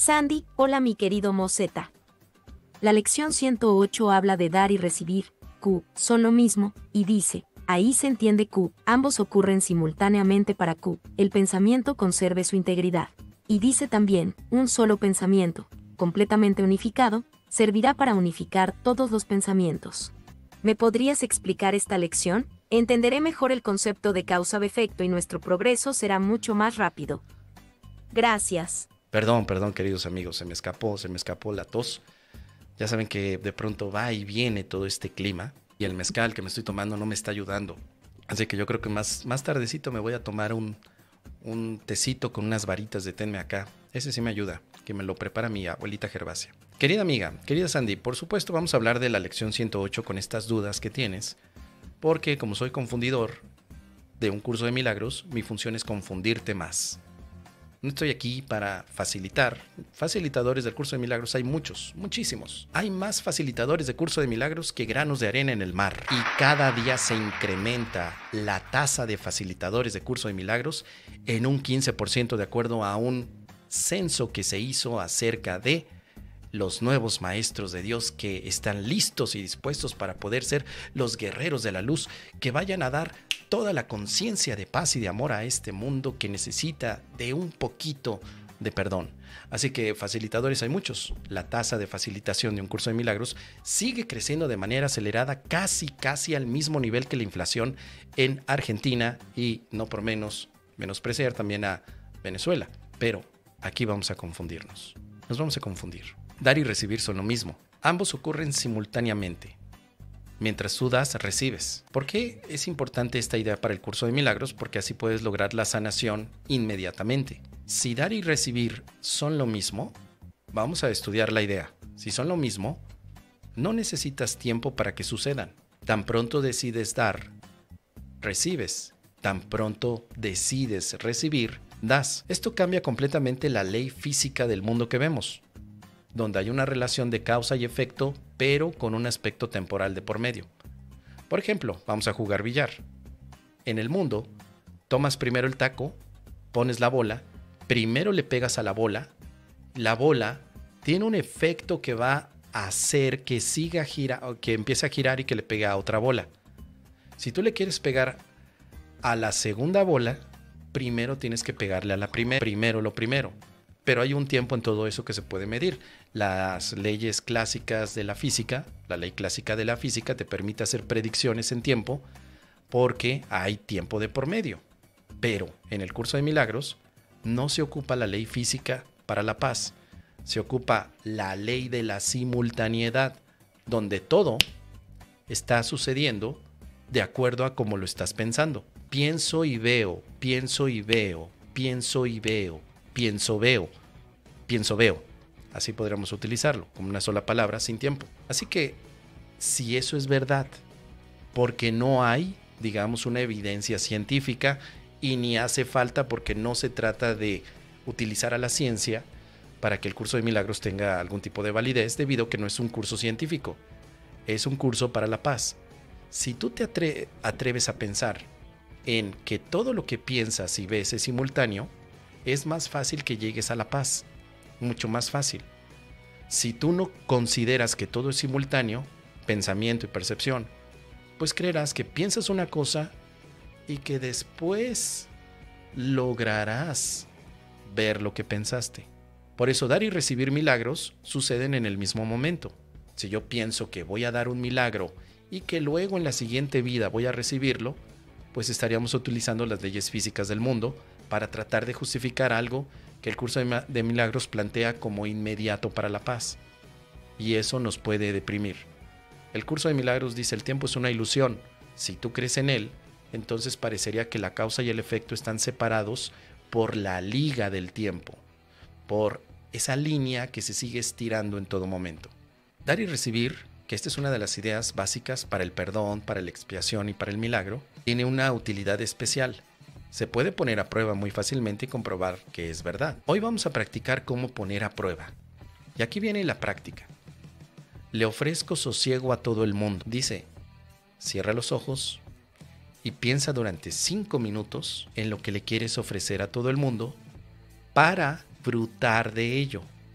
Sandy, hola mi querido Moseta. La lección 108 habla de dar y recibir, Q, son lo mismo, y dice, ahí se entiende Q, ambos ocurren simultáneamente para Q, el pensamiento conserve su integridad. Y dice también, un solo pensamiento, completamente unificado, servirá para unificar todos los pensamientos. ¿Me podrías explicar esta lección? Entenderé mejor el concepto de causa-efecto y nuestro progreso será mucho más rápido. Gracias. Perdón, queridos amigos, se me escapó la tos. Ya saben que de pronto va y viene todo este clima y el mezcal que me estoy tomando no me está ayudando. Así que yo creo que más tardecito me voy a tomar un tecito con unas varitas de tenme acá. Ese sí me ayuda, que me lo prepara mi abuelita Gervasia. Querida amiga, querida Sandy, por supuesto vamos a hablar de la lección 108 con estas dudas que tienes, porque como soy confundidor de un curso de milagros, mi función es confundirte más. No estoy aquí para facilitar. Facilitadores del curso de milagros hay muchos, muchísimos. Hay más facilitadores de curso de milagros que granos de arena en el mar. Y cada día se incrementa la tasa de facilitadores de curso de milagros en un 15% de acuerdo a un censo que se hizo acerca de los nuevos maestros de Dios que están listos y dispuestos para poder ser los guerreros de la luz, que vayan a dar toda la conciencia de paz y de amor a este mundo que necesita de un poquito de perdón. Así que facilitadores hay muchos. La tasa de facilitación de un curso de milagros sigue creciendo de manera acelerada, casi al mismo nivel que la inflación en Argentina y no por menospreciar también a Venezuela. Pero aquí vamos a confundirnos. Nos vamos a confundir. Dar y recibir son lo mismo. Ambos ocurren simultáneamente. Mientras tú das, recibes. ¿Por qué es importante esta idea para el curso de milagros? Porque así puedes lograr la sanación inmediatamente. Si dar y recibir son lo mismo, vamos a estudiar la idea. Si son lo mismo, no necesitas tiempo para que sucedan. Tan pronto decides dar, recibes. Tan pronto decides recibir, das. Esto cambia completamente la ley física del mundo que vemos, donde hay una relación de causa y efecto, pero con un aspecto temporal de por medio. Por ejemplo, vamos a jugar billar. En el mundo, tomas primero el taco, pones la bola, primero le pegas a la bola tiene un efecto que va a hacer que siga girando, que empiece a girar y que le pegue a otra bola. Si tú le quieres pegar a la segunda bola, primero tienes que pegarle a la primera, lo primero. Pero hay un tiempo en todo eso que se puede medir. Las leyes clásicas de la física, la ley clásica de la física te permite hacer predicciones en tiempo porque hay tiempo de por medio. Pero en el curso de milagros no se ocupa la ley física para la paz. Se ocupa la ley de la simultaneidad, donde todo está sucediendo de acuerdo a cómo lo estás pensando. Pienso y veo, pienso y veo, pienso y veo. Pienso, veo. Así podríamos utilizarlo, como una sola palabra, sin tiempo. Así que, si eso es verdad, porque no hay, digamos, una evidencia científica y ni hace falta porque no se trata de utilizar a la ciencia para que el curso de milagros tenga algún tipo de validez, debido a que no es un curso científico, es un curso para la paz. Si tú te atreves a pensar en que todo lo que piensas y ves es simultáneo, es más fácil que llegues a la paz, mucho más fácil. Si tú no consideras que todo es simultáneo, pensamiento y percepción, pues creerás que piensas una cosa y que después lograrás ver lo que pensaste. Por eso dar y recibir milagros suceden en el mismo momento. Si yo pienso que voy a dar un milagro y que luego en la siguiente vida voy a recibirlo, pues estaríamos utilizando las leyes físicas del mundo para tratar de justificar algo que el curso de milagros plantea como inmediato para la paz. Y eso nos puede deprimir. El curso de milagros dice: el tiempo es una ilusión. Si tú crees en él, entonces parecería que la causa y el efecto están separados por la liga del tiempo, por esa línea que se sigue estirando en todo momento. Dar y recibir, que esta es una de las ideas básicas para el perdón, para la expiación y para el milagro, tiene una utilidad especial. Se puede poner a prueba muy fácilmente y comprobar que es verdad. Hoy vamos a practicar cómo poner a prueba. Y aquí viene la práctica. Le ofrezco sosiego a todo el mundo. Dice, cierra los ojos y piensa durante 5 minutos en lo que le quieres ofrecer a todo el mundo para disfrutar de ello.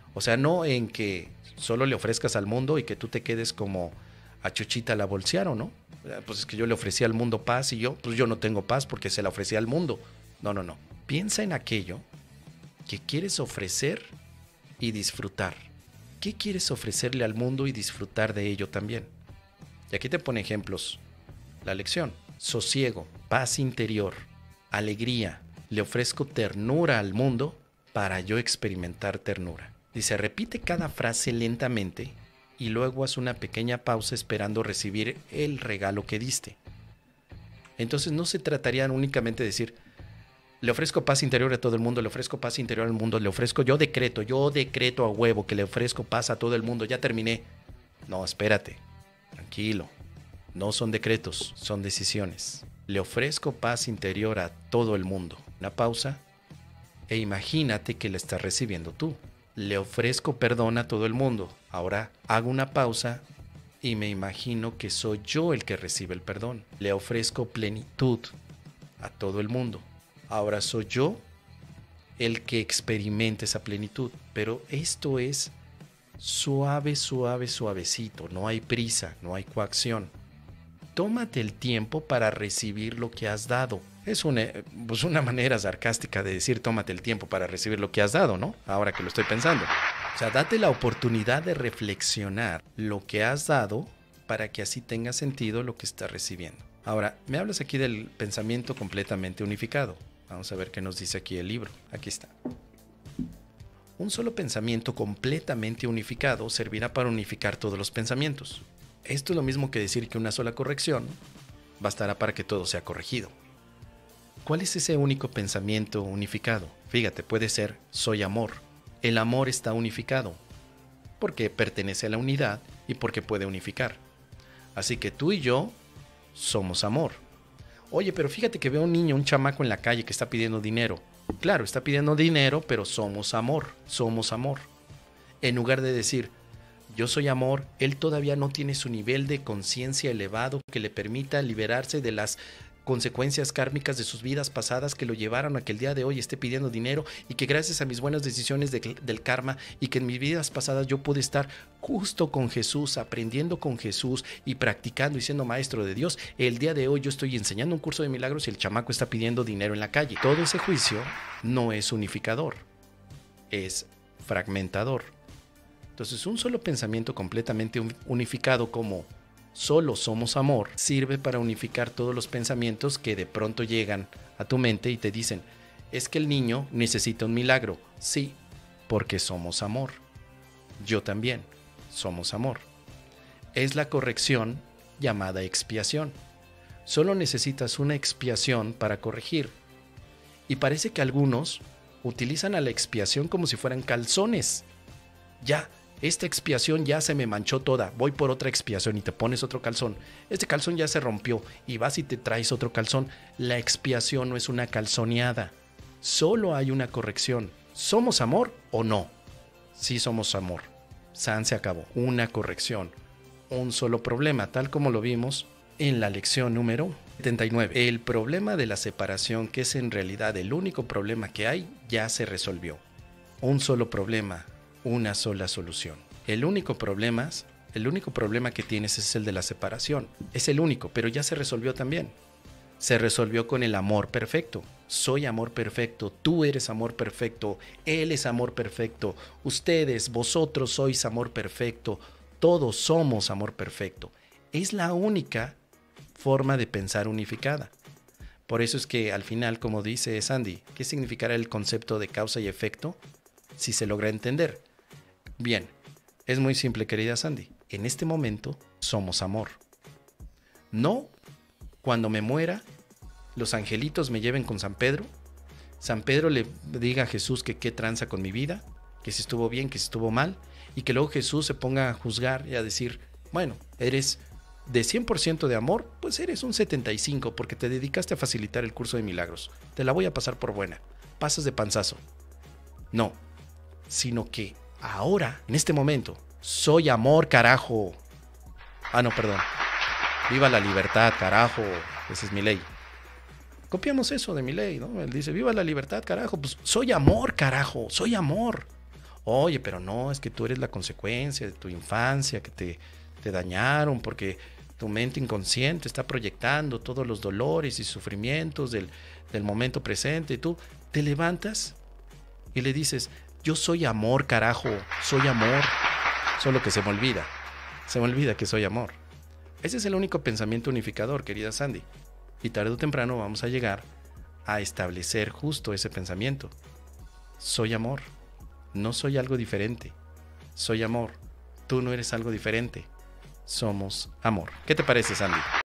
O sea, no en que solo le ofrezcas al mundo y que tú te quedes como a Chuchita la bolsearon, ¿no? Pues es que yo le ofrecí al mundo paz y pues yo no tengo paz porque se la ofrecí al mundo. No, no, no. Piensa en aquello que quieres ofrecer y disfrutar. ¿Qué quieres ofrecerle al mundo y disfrutar de ello también? Y aquí te pone ejemplos. La lección: sosiego, paz interior, alegría. Le ofrezco ternura al mundo para yo experimentar ternura. Dice, repite cada frase lentamente y luego haz una pequeña pausa esperando recibir el regalo que diste. Entonces no se trataría únicamente de decir, le ofrezco paz interior a todo el mundo, le ofrezco paz interior al mundo, le ofrezco, yo decreto a huevo que le ofrezco paz a todo el mundo, ya terminé. No, espérate, tranquilo, no son decretos, son decisiones. Le ofrezco paz interior a todo el mundo. Una pausa e imagínate que la estás recibiendo tú. Le ofrezco perdón a todo el mundo. Ahora hago una pausa y me imagino que soy yo el que recibe el perdón. Le ofrezco plenitud a todo el mundo. Ahora soy yo el que experimente esa plenitud. Pero esto es suave, suave, suavecito. No hay prisa, no hay coacción. Tómate el tiempo para recibir lo que has dado. Es una manera sarcástica de decir tómate el tiempo para recibir lo que has dado, ¿no? Ahora que lo estoy pensando. O sea, date la oportunidad de reflexionar lo que has dado para que así tenga sentido lo que estás recibiendo. Ahora, me hablas aquí del pensamiento completamente unificado. Vamos a ver qué nos dice aquí el libro. Aquí está. Un solo pensamiento completamente unificado servirá para unificar todos los pensamientos. Esto es lo mismo que decir que una sola corrección bastará para que todo sea corregido. ¿Cuál es ese único pensamiento unificado? Fíjate, puede ser soy amor. El amor está unificado porque pertenece a la unidad y porque puede unificar. Así que tú y yo somos amor. Oye, pero fíjate que veo un niño, un chamaco en la calle que está pidiendo dinero. Claro, está pidiendo dinero, pero somos amor, somos amor. En lugar de decir yo soy amor, él todavía no tiene su nivel de conciencia elevado que le permita liberarse de las consecuencias kármicas de sus vidas pasadas que lo llevaron a que el día de hoy esté pidiendo dinero y que gracias a mis buenas decisiones del karma y que en mis vidas pasadas yo pude estar justo con Jesús, aprendiendo con Jesús y practicando y siendo maestro de Dios, el día de hoy yo estoy enseñando un curso de milagros y el chamaco está pidiendo dinero en la calle. Todo ese juicio no es unificador, es fragmentador. Entonces, un solo pensamiento completamente unificado como solo somos amor sirve para unificar todos los pensamientos que de pronto llegan a tu mente y te dicen, es que el niño necesita un milagro. Sí, porque somos amor. Yo también somos amor. Es la corrección llamada expiación. Solo necesitas una expiación para corregir. Y parece que algunos utilizan a la expiación como si fueran calzones. Ya. Esta expiación ya se me manchó toda, voy por otra expiación y te pones otro calzón. Este calzón ya se rompió y vas y te traes otro calzón. La expiación no es una calzoneada, solo hay una corrección. ¿Somos amor o no? Sí somos amor. San se acabó. Una corrección, un solo problema, tal como lo vimos en la lección número 79. El problema de la separación, que es en realidad el único problema que hay, ya se resolvió. Un solo problema. Una sola solución. El único problema que tienes es el de la separación. Es el único, pero ya se resolvió también. Se resolvió con el amor perfecto. Soy amor perfecto, tú eres amor perfecto, él es amor perfecto, ustedes, vosotros sois amor perfecto, todos somos amor perfecto. Es la única forma de pensar unificada. Por eso es que al final, como dice Sandy, ¿qué significará el concepto de causa y efecto si se logra entender? Bien, es muy simple, querida Sandy. En este momento somos amor. No cuando me muera, los angelitos me lleven con San Pedro le diga a Jesús que qué tranza con mi vida, que si estuvo bien, que si estuvo mal, y que luego Jesús se ponga a juzgar y a decir, bueno, eres de 100% de amor, pues eres un 75% porque te dedicaste a facilitar el curso de milagros. Te la voy a pasar por buena. Pasas de panzazo. No, sino que ahora, en este momento, soy amor, carajo. Ah, no, perdón. Viva la libertad, carajo. Esa es mi ley. Copiamos eso de mi ley, ¿no? Él dice, viva la libertad, carajo. Pues soy amor, carajo. Soy amor. Oye, pero no, es que tú eres la consecuencia de tu infancia, que te dañaron porque tu mente inconsciente está proyectando todos los dolores y sufrimientos del momento presente. Y tú te levantas y le dices, yo soy amor, carajo, soy amor. Solo que se me olvida que soy amor. Ese es el único pensamiento unificador, querida Sandy. Y tarde o temprano vamos a llegar a establecer justo ese pensamiento. Soy amor, no soy algo diferente. Soy amor, tú no eres algo diferente. Somos amor. ¿Qué te parece, Sandy?